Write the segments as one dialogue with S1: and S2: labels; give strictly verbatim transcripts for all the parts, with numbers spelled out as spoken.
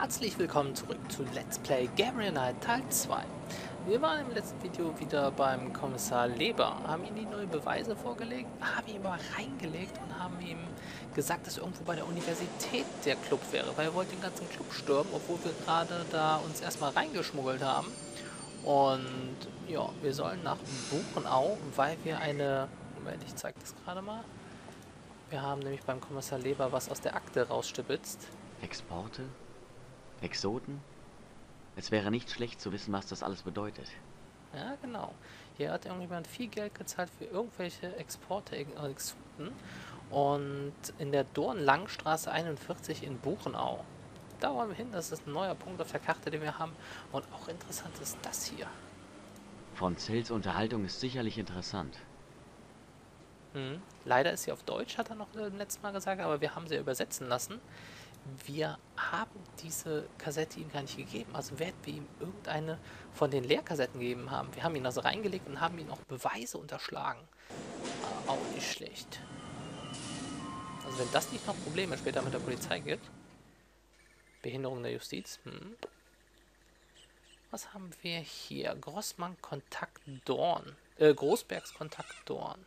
S1: Herzlich willkommen zurück zu Let's Play Gabriel Knight Teil zwei. Wir waren im letzten Video wieder beim Kommissar Leber, haben ihm die neuen Beweise vorgelegt, haben ihn mal reingelegt und haben ihm gesagt, dass irgendwo bei der Universität der Club wäre, weil er wollte den ganzen Club stürmen, obwohl wir gerade da uns erstmal reingeschmuggelt haben. Und ja, wir sollen nach Buchenau, weil wir eine... Moment, ich zeige das gerade mal. Wir haben nämlich beim Kommissar Leber was aus der Akte rausstibitzt.
S2: Exporte? Exoten? Es wäre nicht schlecht zu wissen, was das alles bedeutet.
S1: Ja, genau. Hier hat irgendjemand viel Geld gezahlt für irgendwelche Exporte, Exoten. Und in der Dornlangstraße einundvierzig in Buchenau. Da wollen wir hin, das ist ein neuer Punkt auf der Karte, den wir haben. Und auch interessant ist das hier.
S2: Von Zells Unterhaltung ist sicherlich interessant.
S1: Hm. Leider ist sie auf Deutsch, hat er noch äh, letztes Mal gesagt, aber wir haben sie übersetzen lassen. Wir haben diese Kassette ihm gar nicht gegeben. Also werden wir ihm irgendeine von den Leerkassetten gegeben haben. Wir haben ihn also reingelegt und haben ihm auch Beweise unterschlagen. Äh, auch nicht schlecht. Also wenn das nicht noch Probleme später mit der Polizei gibt. Behinderung der Justiz. Hm. Was haben wir hier? Grossmann Kontakt Dorn. Äh, Großbergs Kontakt Dorn.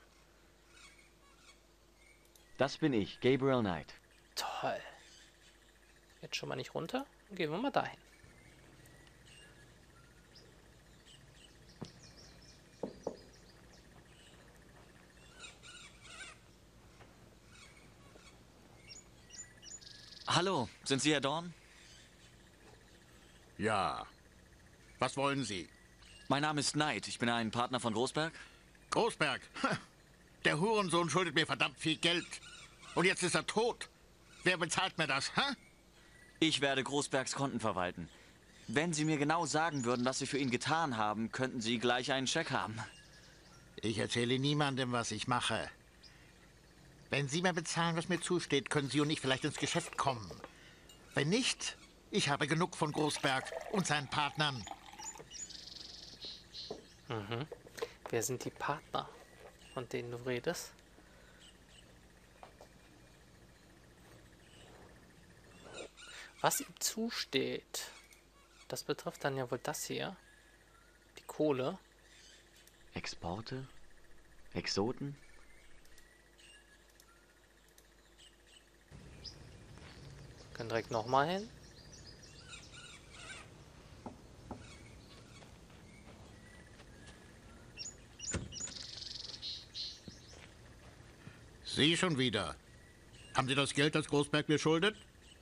S2: Das bin ich, Gabriel Knight.
S1: Toll. Jetzt schon mal nicht runter. Dann gehen wir mal dahin.
S3: Hallo, sind Sie Herr Dorn?
S4: Ja. Was wollen Sie?
S3: Mein Name ist Knight. Ich bin ein Partner von Großberg.
S4: Großberg? Der Hurensohn schuldet mir verdammt viel Geld. Und jetzt ist er tot. Wer bezahlt mir das, hä?
S3: Ich werde Großbergs Konten verwalten. Wenn Sie mir genau sagen würden, was Sie für ihn getan haben, könnten Sie gleich einen Scheck haben.
S4: Ich erzähle niemandem, was ich mache. Wenn Sie mir bezahlen, was mir zusteht, können Sie und ich vielleicht ins Geschäft kommen. Wenn nicht, ich habe genug von Großberg und seinen Partnern.
S1: Mhm. Wer sind die Partner, von denen du redest? Was ihm zusteht, das betrifft dann ja wohl das hier. Die Kohle.
S2: Exporte? Exoten?
S1: Wir können direkt nochmal hin.
S4: Sie schon wieder. Haben Sie das Geld, das Großberg mir schuldet?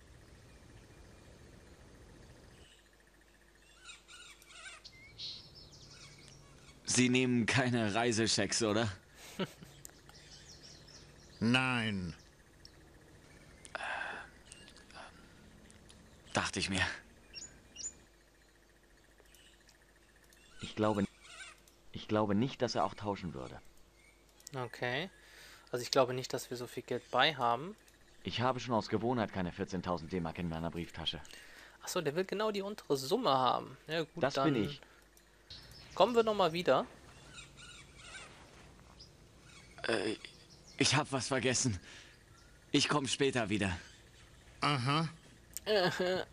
S3: Sie nehmen keine Reiseschecks, oder?
S4: Nein.
S3: Dachte ich mir.
S2: Ich glaube, ich glaube nicht, dass er auch tauschen würde.
S1: Okay. Also ich glaube nicht, dass wir so viel Geld bei haben.
S2: Ich habe schon aus Gewohnheit keine vierzehntausend D-Mark in meiner Brieftasche.
S1: Achso, der will genau die untere Summe haben. Ja gut,
S2: das
S1: dann
S2: bin ich.
S1: Kommen wir nochmal wieder.
S3: Äh, ich habe was vergessen. Ich komme später wieder.
S4: Aha.
S1: Ja,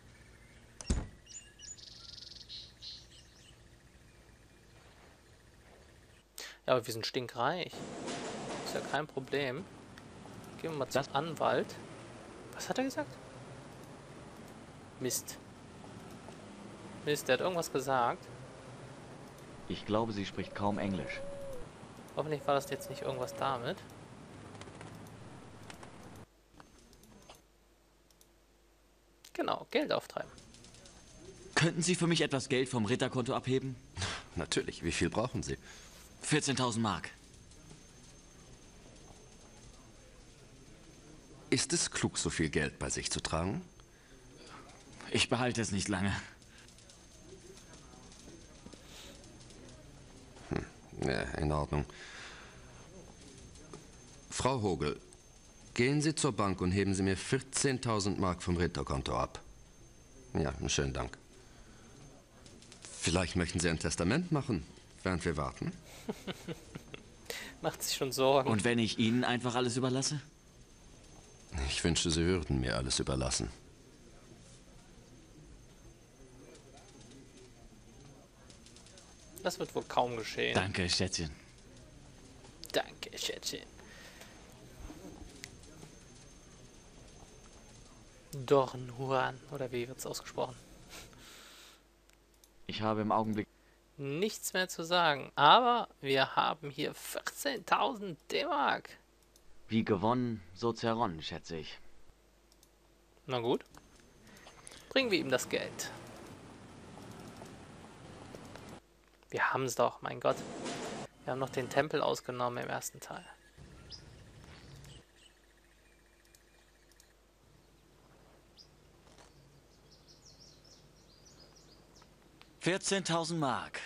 S1: aber wir sind stinkreich. Ist ja kein Problem. Gehen wir mal zum
S2: Das-
S1: Anwalt. Was hat er gesagt? Mist. Mist, der hat irgendwas gesagt.
S2: Ich glaube, sie spricht kaum Englisch.
S1: Hoffentlich war das jetzt nicht irgendwas damit. Genau, Geld auftreiben.
S3: Könnten Sie für mich etwas Geld vom Ritterkonto abheben?
S5: Natürlich. Wie viel brauchen Sie?
S3: vierzehntausend Mark.
S5: Ist es klug, so viel Geld bei sich zu tragen?
S3: Ich behalte es nicht lange.
S5: Ja, in Ordnung. Frau Hogel, gehen Sie zur Bank und heben Sie mir vierzehntausend Mark vom Ritterkonto ab. Ja, schönen Dank. Vielleicht möchten Sie ein Testament machen, während wir warten?
S1: Macht sich schon Sorgen.
S3: Und wenn ich Ihnen einfach alles überlasse?
S5: Ich wünschte, Sie würden mir alles überlassen.
S1: Das wird wohl kaum geschehen.
S3: Danke, Schätzchen.
S1: Danke, Schätzchen. Dornhuan, oder wie wird's ausgesprochen?
S2: Ich habe im Augenblick...
S1: Nichts mehr zu sagen, aber wir haben hier vierzehntausend D-Mark.
S2: Wie gewonnen, so zerronnen, schätze ich.
S1: Na gut. Bringen wir ihm das Geld. Wir haben es doch, mein Gott. Wir haben noch den Tempel ausgenommen im ersten Teil.
S3: vierzehntausend Mark.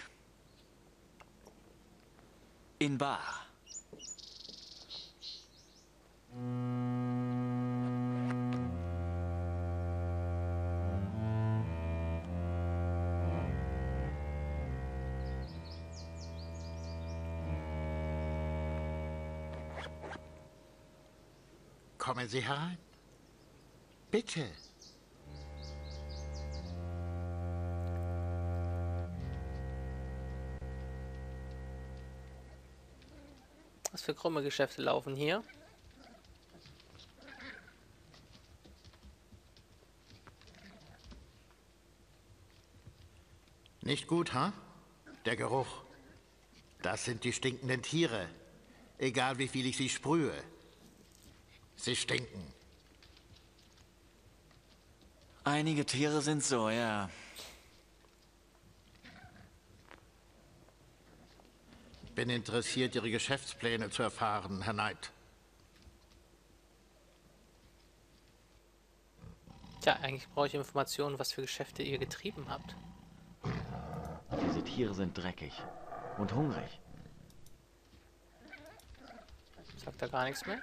S3: In bar.
S4: Kommen Sie herein. Bitte.
S1: Was für krumme Geschäfte laufen hier?
S4: Nicht gut, ha? Der Geruch. Das sind die stinkenden Tiere. Egal wie viel ich sie sprühe. Sie stinken.
S3: Einige Tiere sind so, ja.
S4: Bin interessiert, Ihre Geschäftspläne zu erfahren, Herr Knight.
S1: Tja, eigentlich brauche ich Informationen, was für Geschäfte ihr getrieben habt.
S2: Diese Tiere sind dreckig und hungrig.
S1: Sagt da gar nichts mehr?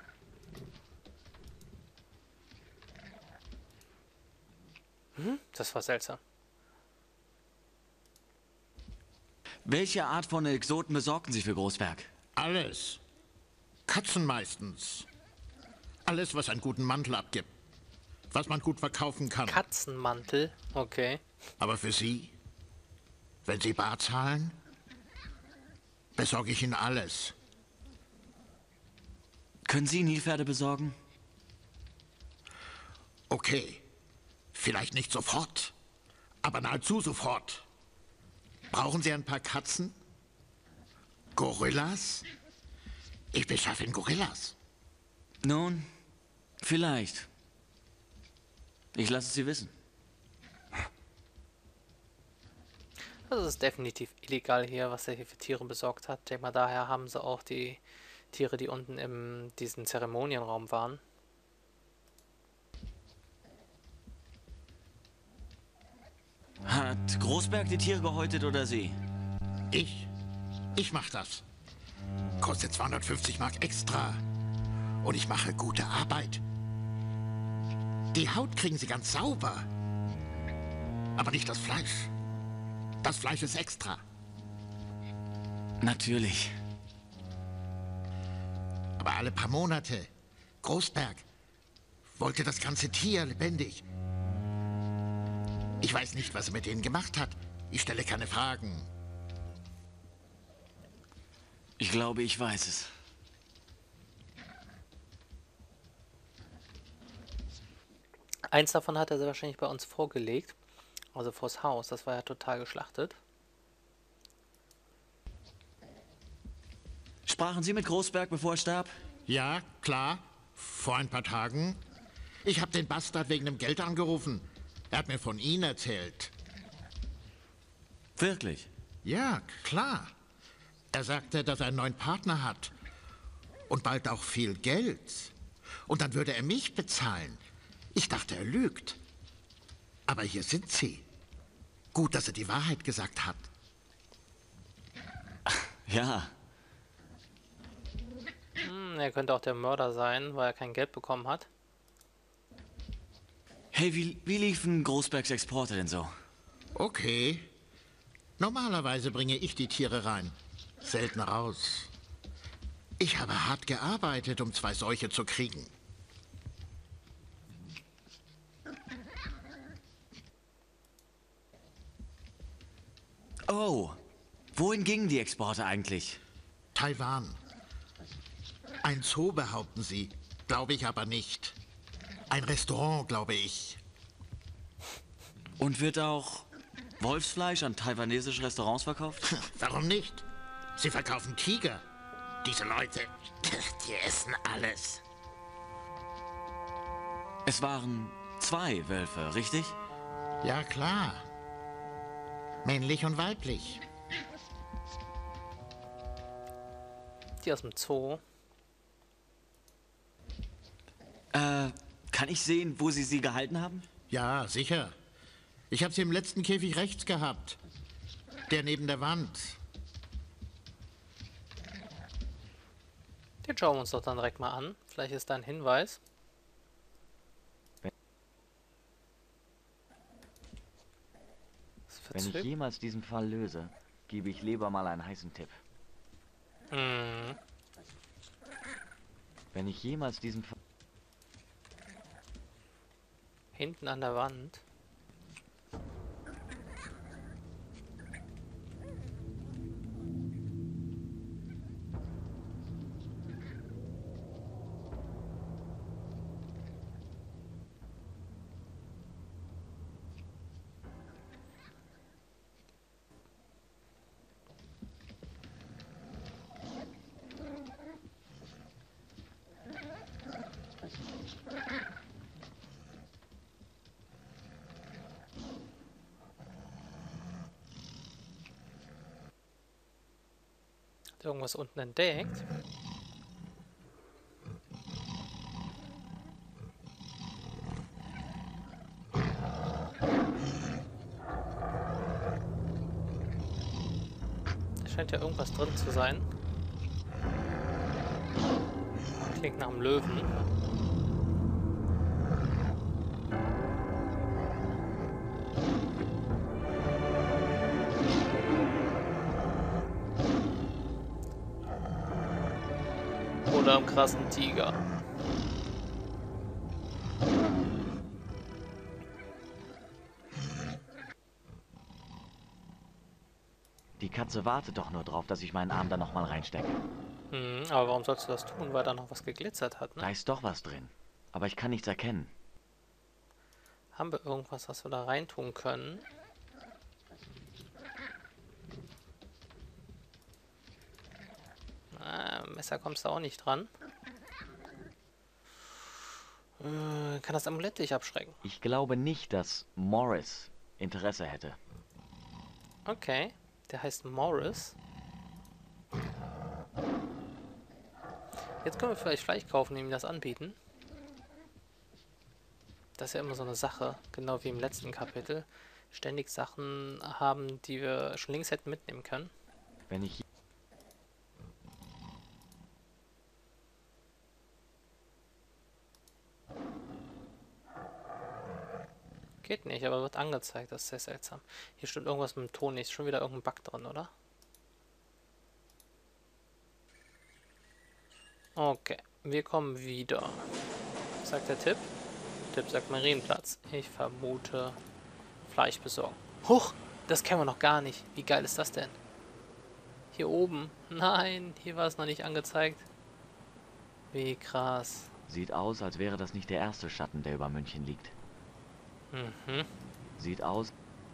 S1: Hm, das war seltsam.
S3: Welche Art von Exoten besorgten Sie für Großberg?
S4: Alles. Katzen meistens. Alles, was einen guten Mantel abgibt. Was man gut verkaufen kann.
S1: Katzenmantel, okay.
S4: Aber für Sie, wenn Sie bar zahlen, besorge ich Ihnen alles.
S3: Können Sie Nilpferde besorgen?
S4: Okay, vielleicht nicht sofort, aber nahezu sofort. Brauchen Sie ein paar Katzen? Gorillas? Ich beschaffe Ihnen Gorillas.
S3: Nun, vielleicht. Ich lasse es Sie wissen.
S1: Das ist definitiv illegal hier, was er hier für Tiere besorgt hat. Ich denke mal, daher haben sie auch die Tiere, die unten in diesem Zeremonienraum waren.
S3: Hat Großberg die Tiere gehäutet oder Sie?
S4: Ich? Ich mach das. Kostet zweihundertfünfzig Mark extra. Und ich mache gute Arbeit. Die Haut kriegen Sie ganz sauber. Aber nicht das Fleisch. Das Fleisch ist extra.
S3: Natürlich.
S4: Aber alle paar Monate. Großberg wollte das ganze Tier lebendig. Ich weiß nicht, was er mit denen gemacht hat. Ich stelle keine Fragen.
S3: Ich glaube, ich weiß es.
S1: Eins davon hat er wahrscheinlich bei uns vorgelegt. Also vors Haus. Das war ja total geschlachtet.
S3: Sprachen Sie mit Großberg, bevor er starb?
S4: Ja, klar. Vor ein paar Tagen. Ich habe den Bastard wegen dem Geld angerufen. Er hat mir von Ihnen erzählt.
S3: Wirklich?
S4: Ja, klar. Er sagte, dass er einen neuen Partner hat. Und bald auch viel Geld. Und dann würde er mich bezahlen. Ich dachte, er lügt. Aber hier sind Sie. Gut, dass er die Wahrheit gesagt hat.
S3: Ja.
S1: Hm, er könnte auch der Mörder sein, weil er kein Geld bekommen hat.
S3: Hey, wie, wie liefen Großbergs Exporte denn so?
S4: Okay. Normalerweise bringe ich die Tiere rein. Selten raus. Ich habe hart gearbeitet, um zwei solche zu kriegen.
S3: Oh, Wohin gingen die Exporte eigentlich?
S4: Taiwan. Ein Zoo, behaupten Sie. Glaube ich aber nicht. Ein Restaurant, glaube ich.
S3: Und wird auch Wolfsfleisch an taiwanesische Restaurants verkauft?
S4: Warum nicht? Sie verkaufen Tiger. Diese Leute, die essen alles.
S3: Es waren zwei Wölfe, richtig?
S4: Ja, klar. Männlich und weiblich.
S1: Die aus dem Zoo.
S3: Äh, kann ich sehen, wo Sie sie gehalten haben?
S4: Ja, sicher. Ich habe sie im letzten Käfig rechts gehabt. Der neben der Wand.
S1: Den schauen wir uns doch dann direkt mal an. Vielleicht ist da ein Hinweis.
S2: Wenn ich jemals diesen Fall löse, gebe ich lieber mal einen heißen Tipp.
S1: Mhm.
S2: Wenn ich jemals diesen Fall...
S1: Hinten an der Wand. Irgendwas unten entdeckt. Da scheint ja irgendwas drin zu sein. Klingt nach einem Löwen. Oder am krassen Tiger.
S2: Die Katze wartet doch nur drauf, dass ich meinen Arm da nochmal reinstecke.
S1: Hm, aber warum sollst du das tun? Weil da noch was geglitzert hat, ne?
S2: Da ist doch was drin. Aber ich kann nichts erkennen.
S1: Haben wir irgendwas, was wir da reintun können? Ah, Messer kommst du auch nicht dran. Äh, kann das Amulett dich abschrecken?
S2: Ich glaube nicht, dass Morris Interesse hätte.
S1: Okay, der heißt Morris. Jetzt können wir vielleicht Fleisch kaufen und ihm das anbieten. Das ist ja immer so eine Sache, genau wie im letzten Kapitel. Ständig Sachen haben, die wir schon links hätten mitnehmen können.
S2: Wenn ich...
S1: Geht nicht, aber wird angezeigt. Das ist sehr seltsam. Hier stimmt irgendwas mit dem Ton nicht. Ist schon wieder irgendein Bug drin, oder? Okay, wir kommen wieder. Was sagt der Tipp? Tipp sagt Marienplatz. Ich vermute Fleisch besorgen. Huch, das kennen wir noch gar nicht. Wie geil ist das denn? Hier oben. Nein, hier war es noch nicht angezeigt. Wie krass.
S2: Sieht aus, als wäre das nicht der erste Schatten, der über München liegt.
S1: Mhm.
S2: Sieht aus...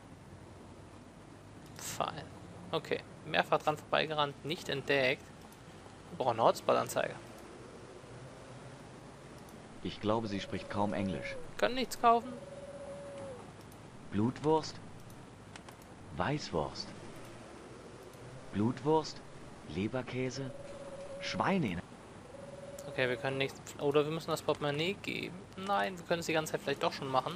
S1: Fein. Okay, mehrfach dran vorbeigerannt, nicht entdeckt. Wir brauchen eine Hotspot-Anzeige.
S2: Ich glaube, sie spricht kaum Englisch.
S1: Können nichts kaufen?
S2: Blutwurst? Weißwurst? Blutwurst? Leberkäse? Schweine?
S1: Okay, wir können nichts... Oder wir müssen das Portemonnaie geben. Nein, wir können es die ganze Zeit vielleicht doch schon machen.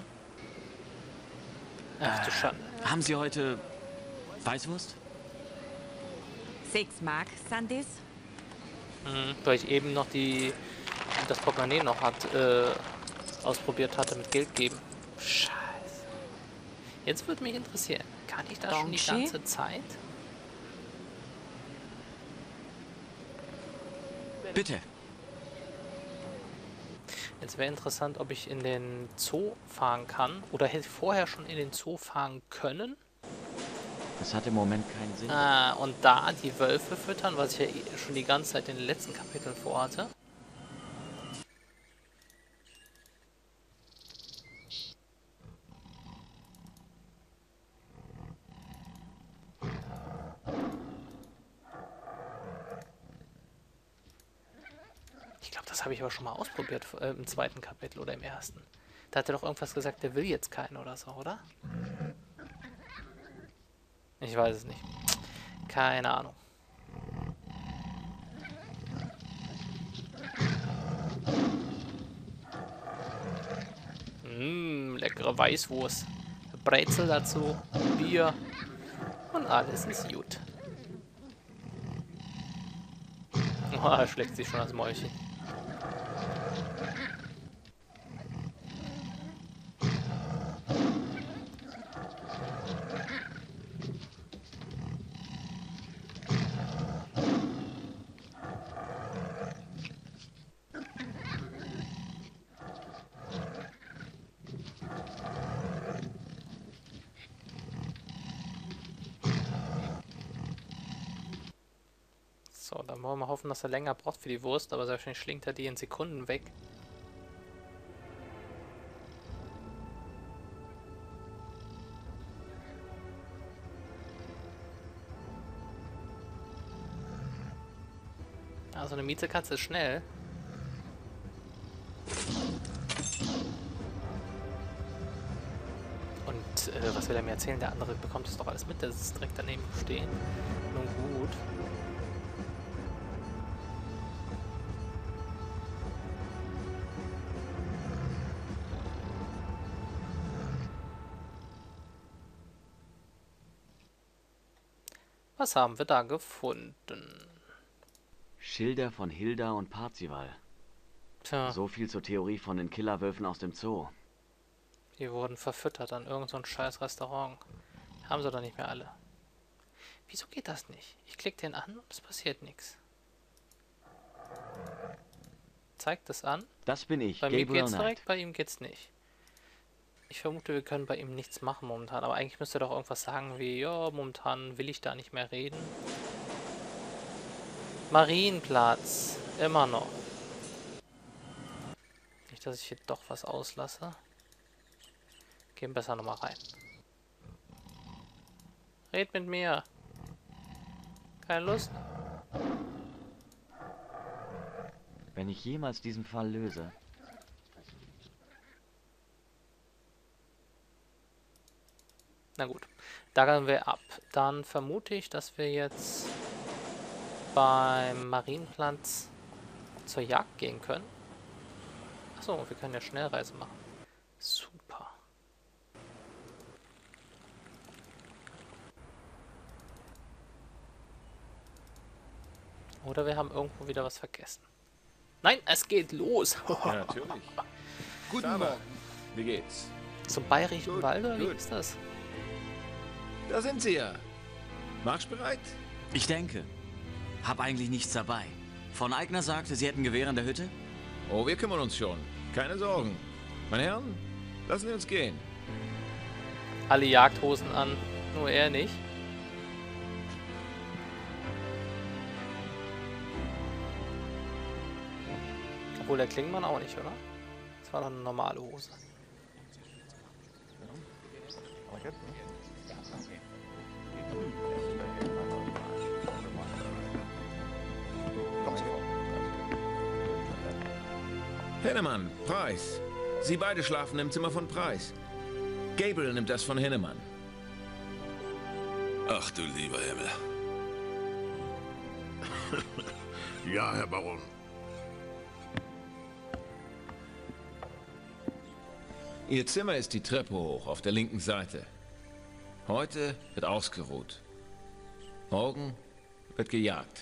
S1: Ach du Schande.
S3: Haben Sie heute Weißwurst?
S6: Sechs Mark, Sandis?
S1: Hm, weil ich eben noch die... das Portemonnaie noch hat, äh, ausprobiert hatte mit Geld geben. Scheiße. Jetzt würde mich interessieren, kann ich das schon die
S6: Donchi?
S1: ganze Zeit?
S3: Bitte.
S1: Jetzt wäre interessant, ob ich in den Zoo fahren kann. Oder hätte ich vorher schon in den Zoo fahren können.
S2: Das hat im Moment keinen Sinn.
S1: Ah, und da die Wölfe füttern, was ich ja eh schon die ganze Zeit in den letzten Kapiteln vorhatte. Ich glaube, das habe ich aber schon mal ausprobiert äh, im zweiten Kapitel oder im ersten. Da hat er doch irgendwas gesagt, der will jetzt keinen oder so, oder? Ich weiß es nicht. Keine Ahnung. Mmh, leckere Weißwurst. Brezel dazu, Bier und alles ist gut. Oh, er schlägt sich schon das Mäulchen. So, dann wollen wir hoffen, dass er länger braucht für die Wurst, aber selbstverständlich schlingt er die in Sekunden weg. Also eine Mietzekatze ist schnell. Und äh, was will er mir erzählen? Der andere bekommt es doch alles mit, der ist direkt daneben stehen. Nun gut. Was haben wir da gefunden?
S2: Schilder von Hilda und Parzival.
S1: Tja,
S2: So viel zur Theorie von den Killerwölfen aus dem Zoo.
S1: die wurden verfüttert an irgend so ein scheiß Restaurant. Haben sie doch nicht mehr alle. Wieso geht das nicht? Ich klicke den an und es passiert nichts. Zeigt es an.
S2: Das bin ich,
S1: Bei mir
S2: Gabriel
S1: geht's
S2: Knight.
S1: direkt, bei ihm geht's nicht. Ich vermute, wir können bei ihm nichts machen momentan. Aber eigentlich müsste er doch irgendwas sagen wie, ja, momentan will ich da nicht mehr reden. Marienplatz. Immer noch. Nicht, dass ich hier doch was auslasse. Gehen besser nochmal rein. Red mit mir. Keine Lust?
S2: Wenn ich jemals diesen Fall löse,
S1: Na gut, da gehen wir ab. Dann vermute ich, dass wir jetzt beim Marienplatz zur Jagd gehen können. Achso, wir können ja Schnellreise machen. Super. Oder wir haben irgendwo wieder was vergessen. Nein, es geht los.
S6: Ja, natürlich. Guten Morgen. Wie geht's?
S1: Zum Bayerischen
S6: Gut,
S1: Wald oder wie
S6: gut.
S1: ist das?
S6: Da sind Sie ja. Marschbereit?
S3: Ich denke. Hab eigentlich nichts dabei. Von Eigner sagte, Sie hätten Gewehr in der Hütte?
S6: Oh, wir kümmern uns schon. Keine Sorgen. Meine Herren, lassen Sie uns gehen.
S1: Alle Jagdhosen an, nur er nicht. Obwohl der Klingmann auch nicht, oder? Das war doch eine normale Hose.
S6: Hennemann, Preis. Sie beide schlafen im Zimmer von Preis. Gabriel nimmt das von Hennemann.
S7: Ach du lieber Himmel.
S4: Ja, Herr Baron.
S6: Ihr Zimmer ist die Treppe hoch, auf der linken Seite. Heute wird ausgeruht. Morgen wird gejagt.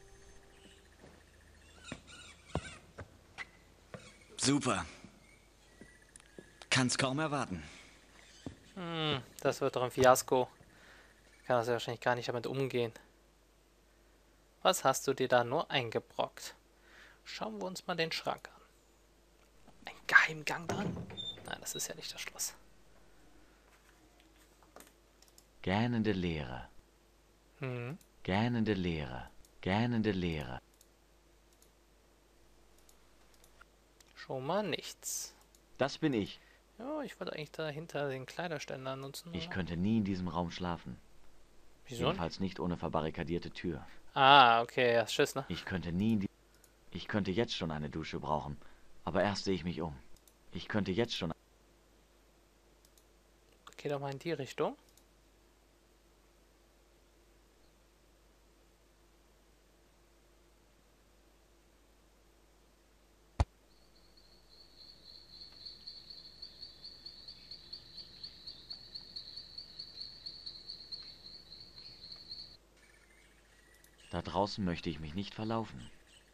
S3: Super. Kann's kaum erwarten.
S1: Hm, das wird doch ein Fiasko. Kann das ja wahrscheinlich gar nicht damit umgehen. Was hast du dir da nur eingebrockt? Schauen wir uns mal den Schrank an. Ein Geheimgang drin? Nein, das ist ja nicht das Schloss.
S2: Gähnende Leere.
S1: Hm.
S2: Gähnende Leere. Gähnende Leere.
S1: Schon mal nichts.
S2: Das bin ich.
S1: Ja, ich wollte eigentlich dahinter den Kleiderständer nutzen.
S2: Ich
S1: oder?
S2: könnte nie in diesem Raum schlafen.
S1: Wieso?
S2: Jedenfalls nicht ohne verbarrikadierte Tür.
S1: Ah, okay, ja, Schiss, ne?
S2: Ich könnte nie in die... Ich könnte jetzt schon eine Dusche brauchen. Aber erst sehe ich mich um. Ich könnte jetzt schon...
S1: Geh doch mal in die Richtung.
S2: Da draußen möchte ich mich nicht verlaufen.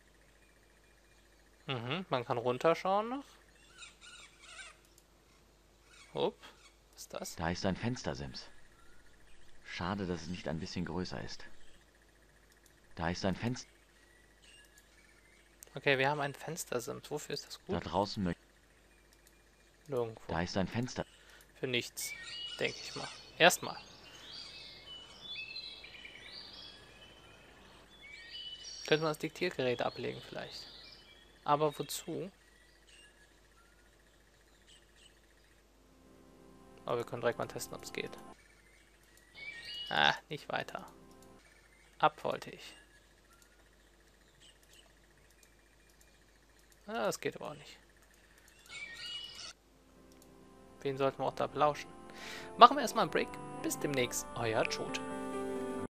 S1: Mhm, man kann runterschauen noch. Upp, was ist das?
S2: Da ist ein Fenstersims. Schade, dass es nicht ein bisschen größer ist. Da ist ein Fenster...
S1: Okay, wir haben ein Fenstersims. Wofür ist das
S2: Da
S1: gut?
S2: draußen möchte...
S1: Nirgendwo.
S2: Da ist ein Fenster...
S1: Für nichts, denke ich mal. Erstmal. Könnte man das Diktiergerät ablegen vielleicht. Aber wozu? Aber wir können direkt mal testen, ob es geht. Ah, nicht weiter. Ab wollte ich. Ah, das geht aber auch nicht. Wen sollten wir auch da belauschen? Machen wir erstmal einen Break. Bis demnächst. Euer Chote.